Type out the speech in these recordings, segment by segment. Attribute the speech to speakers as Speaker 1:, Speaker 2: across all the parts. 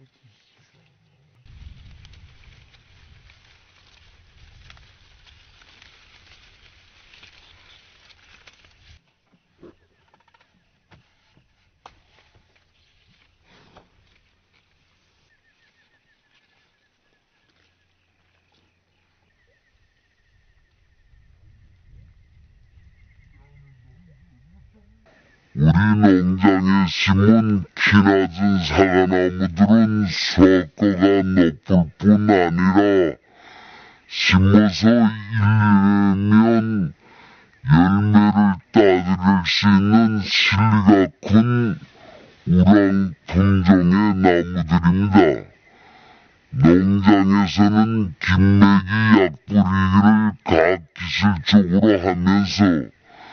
Speaker 1: 우리 농장에 심은 키낮은 사과나무들은 수확가가 높을 뿐 아니라 심어서 1년이면 열매를 따드릴 수 있는 실리가 큰 우랑 품종의 나무들입니다. 농장에서는 김매기 약뿌리기를 가기술적으로 하면서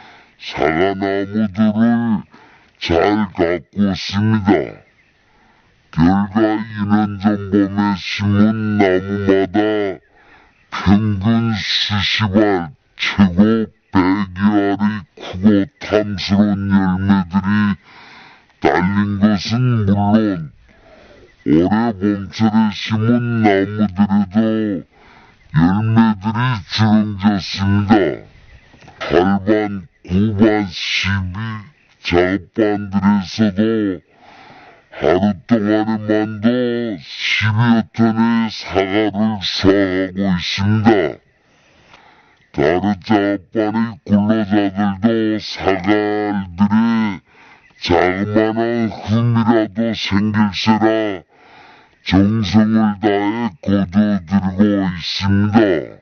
Speaker 1: 사과나무들을 잘 가꾸었습니다. 결과 2년 전 봄에 심은 나무마다 평균 수십 알, 최고 100여알이 크고 탐스러운 열매들이 달린 것은 물론 올해 봄철에 심은 나무들에도 열매들이 주렁졌습니다. 8반, 9반, 12 작업반들에서도 하루 동안에만도 10여 톤의 사과를 수확하고 있습니다. 다른 작업반의 근로자들도 사과알들에 자그마한 흠이라도 생길세라 정성을 다해 거두어들고 있습니다.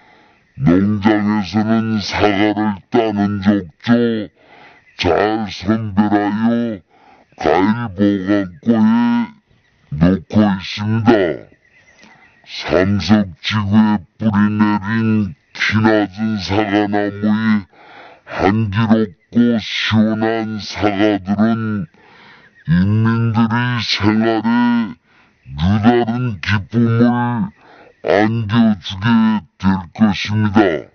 Speaker 1: 농장에서는 사과를 따는 족조 잘 선별하여 과일 보관고에 놓고 있습니다. 삼석지구에 뿌리 내린 키낮은 사과나무의 향기롭고 시원한 사과들은 인민들의 생활에 유다른 기쁨을 안겨주게 될 것입니다.